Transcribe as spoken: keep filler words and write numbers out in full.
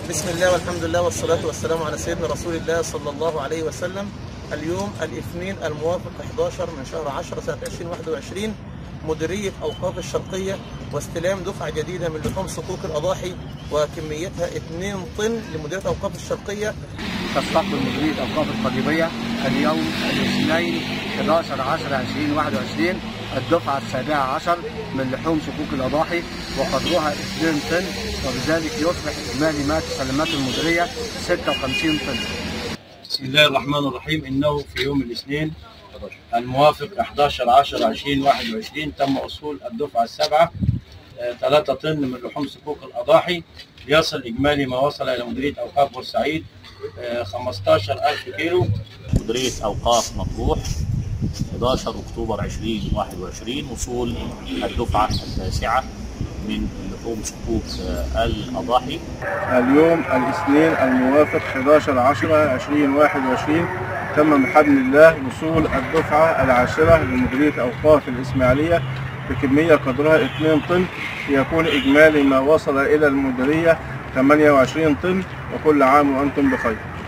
بسم الله والحمد لله والصلاة والسلام على سيدنا رسول الله صلى الله عليه وسلم. اليوم الاثنين الموافق أحد عشر من شهر عشرة سنة ألفين وواحد وعشرين، مديرية أوقاف الشرقية واستلام دفعة جديدة من لحوم صكوك الأضاحي وكميتها اثنين طن لمديرية أوقاف الشرقية. تستقبل مديرية أوقاف القليوبية اليوم الاثنين أحد عشر عشرة ألفين وواحد وعشرين الدفعة السابعة عشر من لحوم صكوك الأضاحي وقدرها اثنين طن، وبذلك يصبح إجمالي ما تسلمته المديرية ستة وخمسين طن. بسم الله الرحمن الرحيم. إنه في يوم الاثنين الموافق أحد عشر عشرة ألفين وواحد وعشرين تم وصول الدفعة السابعة ثلاثة طن من لحوم صكوك الأضاحي، ليصل إجمالي ما وصل إلى مديرية أوقاف بورسعيد خمسة عشر ألف كيلو. مديرية أوقاف مطروح أحد عشر أكتوبر ألفين وواحد وعشرين وصول الدفعة التاسعة من لحوم صكوك الأضاحي. اليوم الاثنين الموافق أحد عشر عشرة ألفين وواحد وعشرين تم بحبل الله وصول الدفعة العاشرة لمديرية أوقاف الإسماعيلية بكمية قدرها اثنين طن، ليكون إجمالي ما وصل إلى المديرية ثمانية وعشرين طن. وكل عام وأنتم بخير.